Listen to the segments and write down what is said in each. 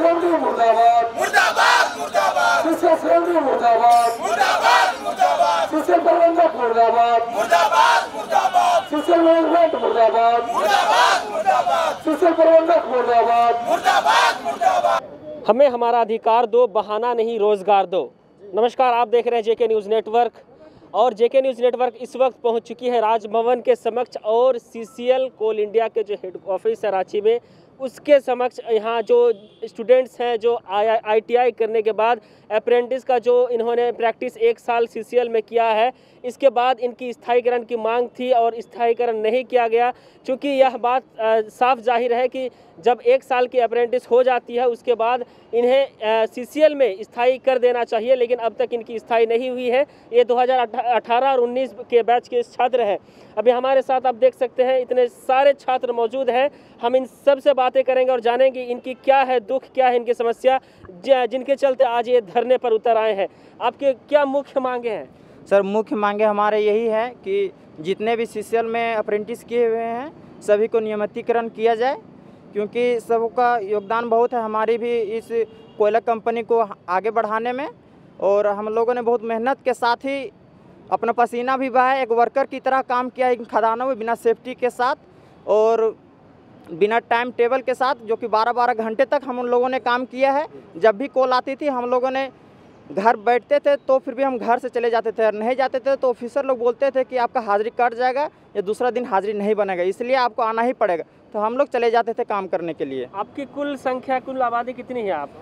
Assembly मुर्दाबाद मुर्दाबाद मुर्दाबाद शिक्षक असेंबली मुर्दाबाद मुर्दाबाद मुर्दाबाद शिक्षक प्रबंधक मुर्दाबाद मुर्दाबाद मुर्दाबाद शिक्षक मैनेजमेंट मुर्दाबाद मुर्दाबाद मुर्दाबाद शिक्षक प्रबंधक मुर्दाबाद मुर्दाबाद मुर्दाबाद। हमें हमारा अधिकार दो, बहाना नहीं रोजगार दो। नमस्कार, आप देख रहे हैं जेके न्यूज़ नेटवर्क और जेके न्यूज़ नेटवर्क इस वक्त पहुंच चुकी है राजभवन के समक्ष और सीसीएल कोल इंडिया के जो हेड ऑफिस है रांची में उसके समक्ष यहाँ जो स्टूडेंट्स हैं जो आईटीआई करने के बाद अप्रेंटिस का जो इन्होंने प्रैक्टिस 1 साल सीसीएल में किया है, इसके बाद इनकी स्थायीकरण की मांग थी और स्थायीकरण नहीं किया गया, क्योंकि यह बात साफ जाहिर है कि जब 1 साल की अप्रेंटिस हो जाती है उसके बाद इन्हें सीसीएल में स्थायी कर देना चाहिए, लेकिन अब तक इनकी स्थायी नहीं हुई है। ये 2018 और 19 के बैच के छात्र हैं। अभी हमारे साथ आप देख सकते हैं इतने सारे छात्र मौजूद हैं। हम इन सब से बातें करेंगे और जानेंगे इनकी क्या है दुख, क्या है इनकी समस्या, जिनके चलते आज ये धरने पर उतर आए हैं। आपके क्या मुख्य मांगे हैं? सर, मुख्य मांगे हमारे यही है कि जितने भी सीसीएल में अप्रेंटिस किए हुए हैं सभी को नियमितीकरण किया जाए, क्योंकि सबका योगदान बहुत है हमारी भी इस कोयला कंपनी को आगे बढ़ाने में। और हम लोगों ने बहुत मेहनत के साथ ही अपना पसीना भी बहाया, एक वर्कर की तरह काम किया इन खदानों में बिना सेफ्टी के साथ और बिना टाइम टेबल के साथ, जो कि 12-12 घंटे तक हम उन लोगों ने काम किया है। जब भी कॉल आती थी हम लोगों ने घर बैठते थे तो फिर भी हम घर से चले जाते थे, और नहीं जाते थे तो ऑफिसर लोग बोलते थे कि आपका हाजिरी कट जाएगा या दूसरा दिन हाजिरी नहीं बनेगा, इसलिए आपको आना ही पड़ेगा। तो हम लोग चले जाते थे काम करने के लिए। आपकी कुल संख्या, कुल आबादी कितनी है? आप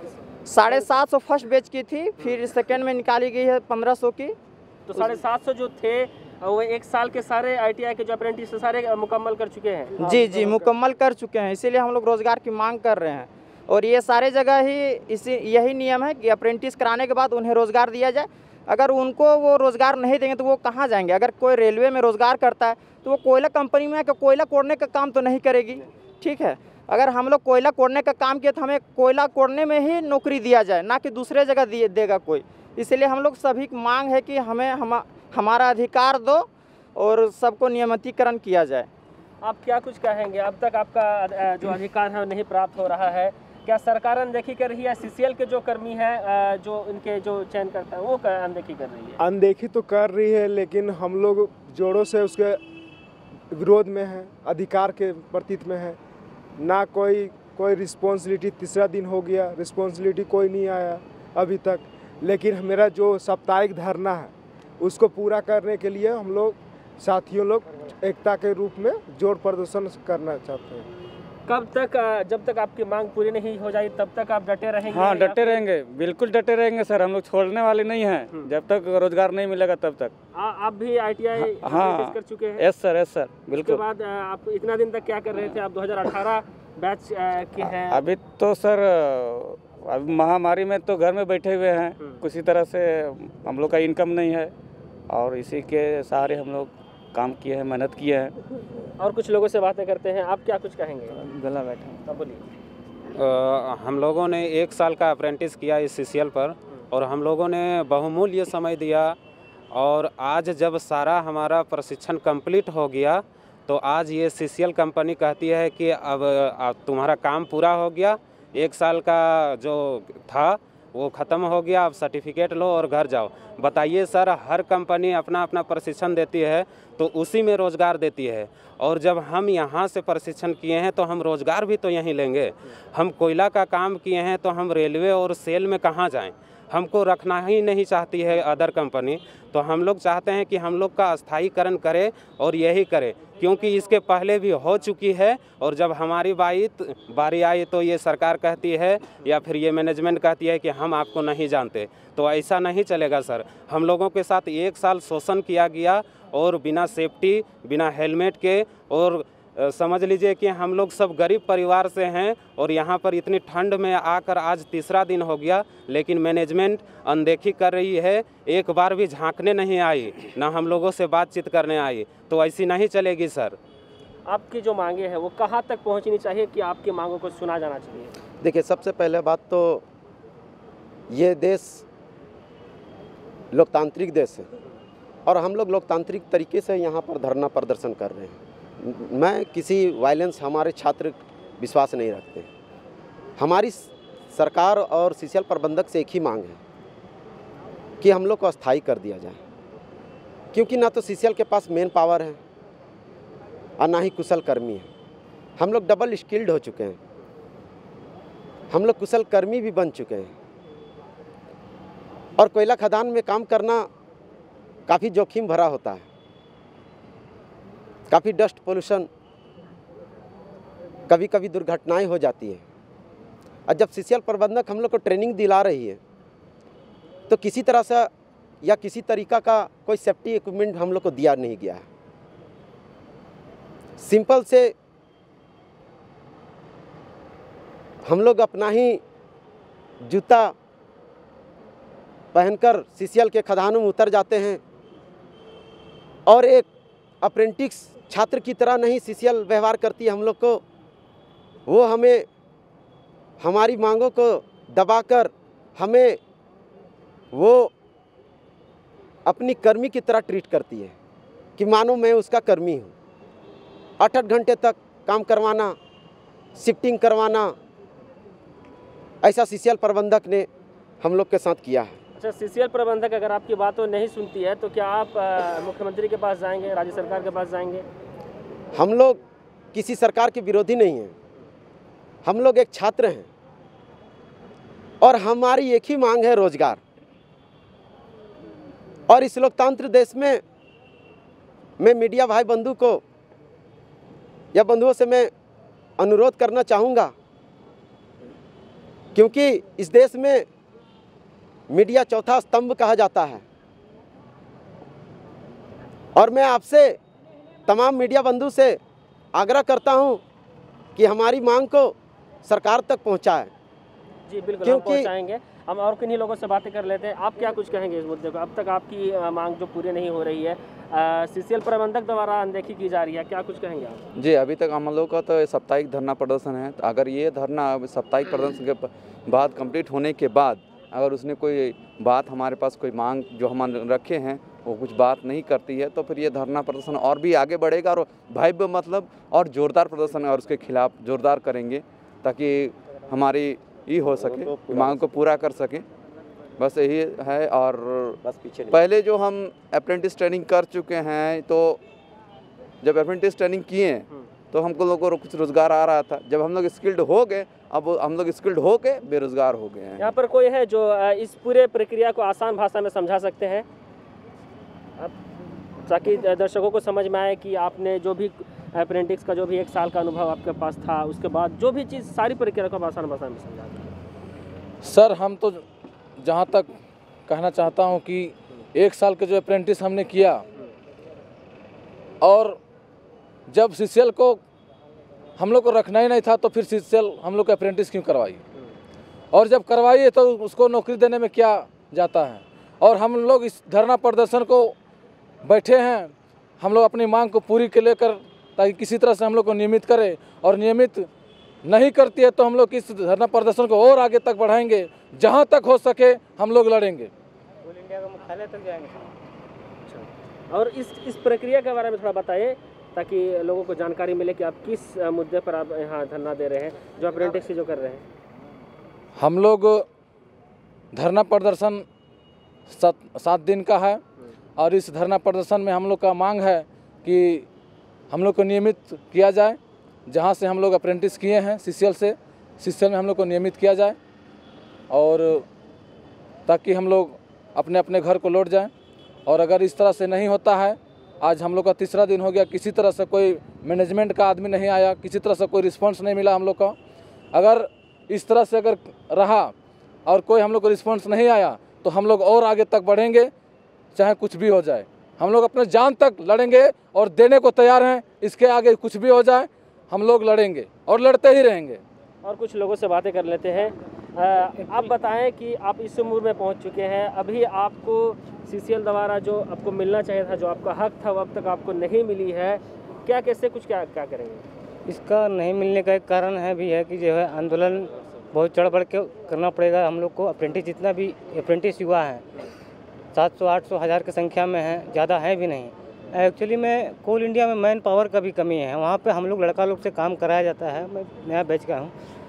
750 फर्स्ट बैच की थी, फिर सेकेंड में निकाली गई है 1500 की। तो 750 जो थे वो 1 साल के सारे आईटीआई के जो अप्रेंटिस सारे मुकम्मल कर चुके हैं? जी, मुकम्मल कर चुके हैं, इसीलिए हम लोग रोज़गार की मांग कर रहे हैं। और ये सारे जगह ही यही नियम है कि अप्रेंटिस कराने के बाद उन्हें रोज़गार दिया जाए। अगर उनको वो रोज़गार नहीं देंगे तो वो कहाँ जाएंगे? अगर कोई रेलवे में रोज़गार करता है तो वो कोयला कंपनी में कोयला कोड़ने का काम तो नहीं करेगी, ठीक है। अगर हम लोग कोयला कोड़ने का काम किए तो हमें कोयला कोड़ने में ही नौकरी दिया जाए, ना कि दूसरे जगह देगा कोई। इसलिए हम लोग सभी की मांग है कि हमें हमारा अधिकार दो और सबको नियमितीकरण किया जाए। आप क्या कुछ कहेंगे? अब तक आपका जो अधिकार है नहीं प्राप्त हो रहा है, क्या सरकार अनदेखी कर रही है? सीसीएल के जो कर्मी हैं जो इनके जो चयन करता है वो अनदेखी कर रही है? अनदेखी तो कर रही है, लेकिन हम लोग जोरों से उसके विरोध में हैं, अधिकार के प्रतीत में है। ना कोई रिस्पॉन्सिबिलिटी, तीसरा दिन हो गया, रिस्पॉन्सिबिलिटी कोई नहीं आया अभी तक। लेकिन मेरा जो साप्ताहिक धरना है उसको पूरा करने के लिए हम लोग साथियों लोग एकता के रूप में जोर प्रदर्शन करना चाहते हैं। कब तक? जब तक आपकी मांग पूरी नहीं हो जाए तब तक आप डटे रहेंगे? हाँ, डटे रहेंगे, बिल्कुल डटे रहेंगे सर। हम लोग छोड़ने वाले नहीं हैं जब तक रोजगार नहीं मिलेगा तब तक। आप भी आईटीआई कर चुके हैं? यस सर, बिल्कुल। उसके बाद आप इतना दिन तक क्या कर रहे थे? आप 2018 बैच के हैं। अभी तो सर अभी महामारी में तो घर में बैठे हुए हैं, किसी तरह से हम लोग का इनकम नहीं है और इसी के सहारे हम लोग काम किए हैं, मेहनत किए हैं। और कुछ लोगों से बातें करते हैं। आप क्या कुछ कहेंगे? गला बैठे बोलिए। हम लोगों ने 1 साल का अप्रेंटिस किया इस सीसीएल पर और हम लोगों ने बहुमूल्य समय दिया, और आज जब सारा हमारा प्रशिक्षण कंप्लीट हो गया तो आज ये सीसीएल कंपनी कहती है कि अब तुम्हारा काम पूरा हो गया, 1 साल का जो था वो ख़त्म हो गया, अब सर्टिफिकेट लो और घर जाओ। बताइए सर, हर कंपनी अपना अपना प्रशिक्षण देती है तो उसी में रोज़गार देती है, और जब हम यहाँ से प्रशिक्षण किए हैं तो हम रोज़गार भी तो यहीं लेंगे। हम कोयला का काम किए हैं तो हम रेलवे और सेल में कहाँ जाएं? हमको रखना ही नहीं चाहती है अदर कंपनी, तो हम लोग चाहते हैं कि हम लोग का स्थायीकरण करे और यही करे, क्योंकि इसके पहले भी हो चुकी है। और जब हमारी बारी आई तो ये सरकार कहती है या फिर ये मैनेजमेंट कहती है कि हम आपको नहीं जानते। तो ऐसा नहीं चलेगा सर। हम लोगों के साथ 1 साल शोषण किया गया और बिना सेफ्टी, बिना हेलमेट के, और समझ लीजिए कि हम लोग सब गरीब परिवार से हैं और यहाँ पर इतनी ठंड में आकर आज तीसरा दिन हो गया, लेकिन मैनेजमेंट अनदेखी कर रही है। एक बार भी झांकने नहीं आई, ना हम लोगों से बातचीत करने आई। तो ऐसी नहीं चलेगी सर। आपकी जो मांगे हैं वो कहाँ तक पहुँचनी चाहिए कि आपकी मांगों को सुना जाना चाहिए? देखिए, सबसे पहले बात तो ये देश लोकतांत्रिक देश है और हम लोग लोकतांत्रिक तरीके से यहाँ पर धरना प्रदर्शन कर रहे हैं। मैं किसी वायलेंस, हमारे छात्र विश्वास नहीं रखते। हमारी सरकार और सीसीएल प्रबंधक से एक ही मांग है कि हम लोग को अस्थायी कर दिया जाए, क्योंकि ना तो सीसीएल के पास मेन पावर है और ना ही कुशल कर्मी है। हम लोग डबल स्किल्ड हो चुके हैं, हम लोग कुशल कर्मी भी बन चुके हैं और कोयला खदान में काम करना काफ़ी जोखिम भरा होता है, काफ़ी डस्ट पोल्यूशन, कभी कभी दुर्घटनाएं हो जाती हैं। और जब सीसीएल प्रबंधक हम लोग को ट्रेनिंग दिला रही है तो किसी तरह से या किसी तरीका का कोई सेफ्टी इक्विपमेंट हम लोग को दिया नहीं गया है। सिंपल से हम लोग अपना ही जूता पहनकर सीसीएल के खदानों में उतर जाते हैं और एक अप्रेंटिस छात्र की तरह नहीं सीसीएल व्यवहार करती है हम लोग को। वो हमें हमारी मांगों को दबाकर हमें वो अपनी कर्मी की तरह ट्रीट करती है कि मानो मैं उसका कर्मी हूँ। 8-8 घंटे तक काम करवाना, शिफ्टिंग करवाना, ऐसा सीसीएल प्रबंधक ने हम लोग के साथ किया है। अच्छा, सीसीएल प्रबंधक अगर आपकी बातों नहीं सुनती है तो क्या आप मुख्यमंत्री के पास जाएंगे, राज्य सरकार के पास जाएंगे? हम लोग किसी सरकार के विरोधी नहीं हैं, हम लोग एक छात्र हैं और हमारी एक ही मांग है रोजगार। और इस लोकतांत्रिक देश में मैं मीडिया भाई बंधु को या बंधुओं से मैं अनुरोध करना चाहूँगा, क्योंकि इस देश में मीडिया चौथा स्तंभ कहा जाता है और मैं आपसे तमाम मीडिया बंधु से आग्रह करता हूं कि हमारी मांग को सरकार तक पहुंचाए। जी बिल्कुल, हम पहुंचाएंगे। हम और किन्हीं लोगों से बातें कर लेते हैं। आप क्या कुछ कहेंगे इस मुद्दे को? अब तक आपकी मांग जो पूरी नहीं हो रही है, सीसीएल प्रबंधक द्वारा अनदेखी की जा रही है, क्या कुछ कहेंगे आप? जी, अभी तक हम लोग का तो साप्ताहिक धरना प्रदर्शन है। तो अगर ये धरना साप्ताहिक प्रदर्शन के बाद कंप्लीट होने के बाद अगर उसने कोई बात हमारे पास कोई मांग जो हम रखे हैं वो कुछ बात नहीं करती है तो फिर ये धरना प्रदर्शन और भी आगे बढ़ेगा और भव्य मतलब और ज़ोरदार प्रदर्शन और उसके खिलाफ ज़ोरदार करेंगे ताकि हमारी ये हो सके, मांग को पूरा कर सकें। बस यही है। और बस पीछे पहले जो हम अप्रेंटिस ट्रेनिंग कर चुके हैं तो जब अप्रेंटिस ट्रेनिंग किए तो हमको लोगों को कुछ रोज़गार आ रहा था। जब हम लोग स्किल्ड हो गए, अब हम लोग स्किल्ड हो के बेरोज़गार हो गए हैं। यहाँ पर कोई है जो इस पूरे प्रक्रिया को आसान भाषा में समझा सकते हैं ताकि दर्शकों को समझ में आए कि आपने जो भी अप्रेंटिस का जो भी 1 साल का अनुभव आपके पास था, उसके बाद जो भी चीज़ सारी प्रक्रिया को आसान भाषा में समझा दें? सर, हम तो जहाँ तक कहना चाहता हूँ कि 1 साल के जो अप्रेंटिस हमने किया और जब सीसीएल को हम लोग को रखना ही नहीं था तो फिर सीसीएल हम लोग को अप्रेंटिस क्यों करवाई, और जब करवाई है तो उसको नौकरी देने में क्या जाता है। और हम लोग इस धरना प्रदर्शन को बैठे हैं, हम लोग अपनी मांग को पूरी के लेकर ताकि किसी तरह से हम लोग को नियमित करें, और नियमित नहीं करती है तो हम लोग इस धरना प्रदर्शन को और आगे तक बढ़ाएंगे, जहाँ तक हो सके हम लोग लड़ेंगे। कोल इंडिया का मुख्यालय तक जाएंगे। और इस प्रक्रिया के बारे में थोड़ा बताइए ताकि लोगों को जानकारी मिले कि आप किस मुद्दे पर आप यहाँ धरना दे रहे हैं, जो अप्रेंटिस जो कर रहे हैं। हम लोग धरना प्रदर्शन 7 दिन का है और इस धरना प्रदर्शन में हम लोग का मांग है कि हम लोग को नियमित किया जाए, जहाँ से हम लोग अप्रेंटिस किए हैं सीसीएल में हम लोग को नियमित किया जाए, और ताकि हम लोग अपने अपने घर को लौट जाएं। और अगर इस तरह से नहीं होता है, आज हम लोग का 3रा दिन हो गया, किसी तरह से कोई मैनेजमेंट का आदमी नहीं आया, किसी तरह से कोई रिस्पांस नहीं मिला हम लोग का। अगर इस तरह से अगर रहा और कोई हम लोग को रिस्पांस नहीं आया तो हम लोग और आगे तक बढ़ेंगे, चाहे कुछ भी हो जाए। हम लोग अपने जान तक लड़ेंगे और देने को तैयार हैं। इसके आगे कुछ भी हो जाए हम लोग लड़ेंगे और लड़ते ही रहेंगे। और कुछ लोगों से बातें कर लेते हैं। आप बताएं कि आप इस उम्र में पहुंच चुके हैं, अभी आपको सीसीएल द्वारा जो आपको मिलना चाहिए था, जो आपका हक था, वो अब तक आपको नहीं मिली है। क्या कैसे कुछ क्या करेंगे? इसका नहीं मिलने का एक कारण है भी है कि जो है आंदोलन बहुत चढ़ बढ़ के करना पड़ेगा हम लोग को। अप्रेंटिस जितना भी अप्रेंटिस युवा हैं 700, 800, 1000 की संख्या में हैं, ज़्यादा है भी नहीं। एक्चुअली में कोल इंडिया में मैन पावर का भी कमी है। वहाँ पे हम लोग लड़का लोग से काम कराया जाता है। मैं नया बैच का हूँ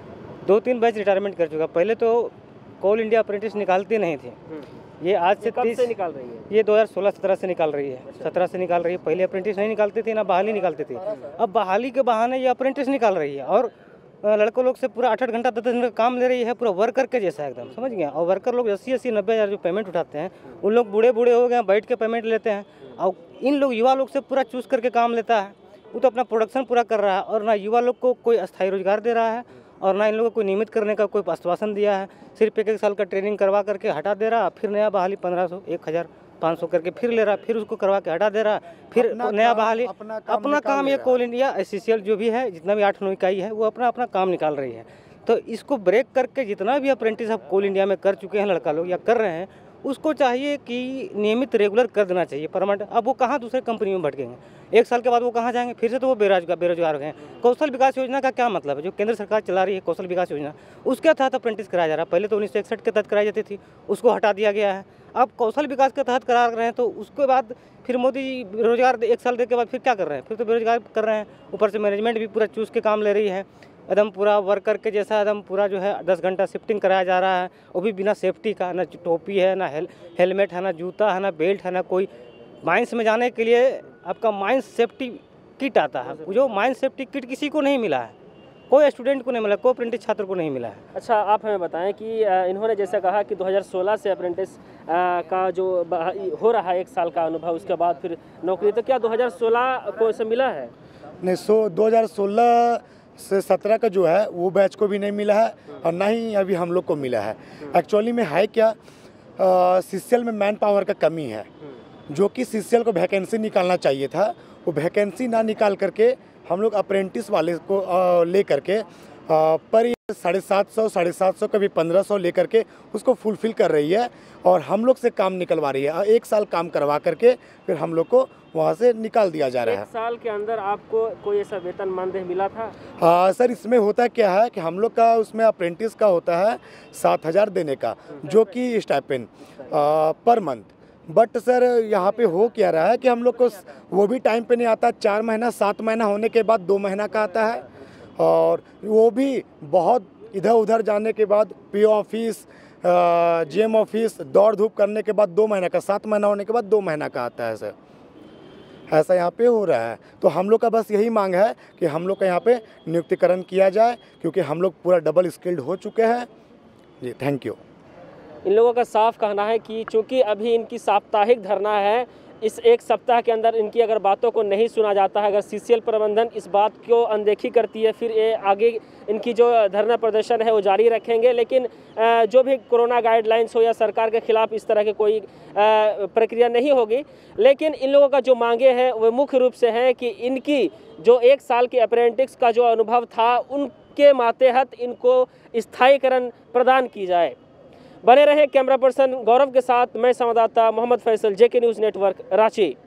2-3 बैच रिटायरमेंट कर चुका। पहले तो कोल इंडिया अप्रेंटिस निकालते नहीं थे, ये आज से 30 से निकाल रही है? ये 2016-17 से निकाल रही है, 17 से निकाल रही है। पहले अप्रेंटिस नहीं निकालते थे, ना बहाली निकालते थे। अब बहाली के बहाने ये अप्रेंटिस निकाल रही है और लड़कों लोग से पूरा 8-8 घंटा 10-10 घंटा काम ले रही है, पूरा वर्कर के जैसा एकदम, समझ गया। और वर्कर लोग 80-80, 90 हज़ार जो पेमेंट उठाते हैं, उन लोग बूढ़े हो गए, बैठ के पेमेंट लेते हैं। और इन लोग युवा लोग से पूरा चूज करके काम लेता है। वो तो अपना प्रोडक्शन पूरा कर रहा है और ना युवा लोग को कोई अस्थायी रोजगार दे रहा है और ना इन लोगों को कोई नियमित करने का कोई आश्वासन दिया है। सिर्फ 1-1 साल का ट्रेनिंग करवा करके हटा दे रहा, फिर नया बहाली 1500, 1500 करके फिर ले रहा, फिर उसको करवा के हटा दे रहा, फिर नया बहाली। अपना काम ये कोल इंडिया SCCL जो भी है, जितना भी 8-9 इकाई है, वो अपना काम निकाल रही है। तो इसको ब्रेक करके जितना भी अप्रेंटिस अब कोल इंडिया में कर चुके हैं लड़का लोग या कर रहे हैं, उसको चाहिए कि नियमित रेगुलर कर देना चाहिए परमानेंट। अब वो कहाँ दूसरे कंपनी में भटकेंगे, 1 साल के बाद वो कहाँ जाएंगे, फिर से तो वो बेरोजगार हो गए। कौशल विकास योजना का क्या मतलब है? जो केंद्र सरकार चला रही है कौशल विकास योजना, उसके तहत अप्रेंटिस कराया जा रहा है। पहले तो 1961 के तहत कराई जाती थी, उसको हटा दिया गया है। अब कौशल विकास के तहत करा रहे हैं, तो उसके बाद फिर मोदी जी रोजगार 1 साल के बाद फिर क्या कर रहे हैं? फिर तो बेरोजगार कर रहे हैं। ऊपर से मैनेजमेंट भी पूरा चूज के काम ले रही है, एकदम पूरा वर्कर के जैसा, एकदम पूरा जो है 10 घंटा शिफ्टिंग कराया जा रहा है, वो भी बिना सेफ्टी का। ना टोपी है, ना हेलमेट है, ना जूता है, ना बेल्ट है, ना कोई। माइंस में जाने के लिए आपका माइंस सेफ्टी किट आता है, जो माइंस सेफ्टी किट किसी को नहीं मिला है, कोई स्टूडेंट को नहीं मिला, कोई अप्रेंटिस छात्र को नहीं मिला है। अच्छा, आप हमें बताएं कि इन्होंने जैसे कहा कि 2016 से अप्रेंटिस का जो हो रहा है 1 साल का अनुभव, उसके बाद फिर नौकरी, तो क्या 2016 को इसे मिला है? नहीं, 2016 से 17 का जो है वो बैच को भी नहीं मिला है और ना ही अभी हम लोग को मिला है। एक्चुअली में है क्या, CCL में मैन पावर का कमी है, जो कि CCL को वैकेंसी निकालना चाहिए था, वो वैकेंसी ना निकाल करके हम लोग अप्रेंटिस वाले को ले करके पर 750 कभी 1500 ले करके उसको फुलफिल कर रही है और हम लोग से काम निकलवा रही है। 1 साल काम करवा करके फिर हम लोग को वहाँ से निकाल दिया जा रहा है। 1 साल के अंदर आपको कोई ऐसा वेतन मानदेय मिला था? सर, इसमें होता क्या है कि हम लोग का उसमें अप्रेंटिस का होता है 7000 देने का, जो कि stipend per month. But sir, यहाँ पे हो क्या रहा है कि हम लोग को वो भी टाइम पे नहीं आता। 4 महीना 7 महीना होने के बाद 2 महीना का आता है और वो भी बहुत इधर उधर जाने के बाद PO ऑफिस, GM ऑफिस दौड़ धूप करने के बाद 2 महीना का, 7 महीना होने के बाद 2 महीना का आता है सर। ऐसा यहाँ पे हो रहा है। तो हम लोग का बस यही मांग है कि हम लोग का यहाँ पे नियुक्तिकरण किया जाए, क्योंकि हम लोग पूरा डबल स्किल्ड हो चुके हैं जी। Thank you. इन लोगों का साफ कहना है कि चूँकि अभी इनकी साप्ताहिक धरना है, इस 1 सप्ताह के अंदर इनकी अगर बातों को नहीं सुना जाता है, अगर CCL प्रबंधन इस बात को अनदेखी करती है, फिर ये आगे इनकी जो धरना प्रदर्शन है वो जारी रखेंगे। लेकिन जो भी कोरोना गाइडलाइंस हो या सरकार के खिलाफ इस तरह की कोई प्रक्रिया नहीं होगी। लेकिन इन लोगों का जो मांगे हैं वो मुख्य रूप से हैं कि इनकी जो 1 साल के अप्रेंटिस का जो अनुभव था, उनके मातहत इनको स्थायीकरण प्रदान की जाए। बने रहे कैमरा पर्सन गौरव के साथ, मैं संवाददाता Mohammad Faisal, JK news network, Ranchi.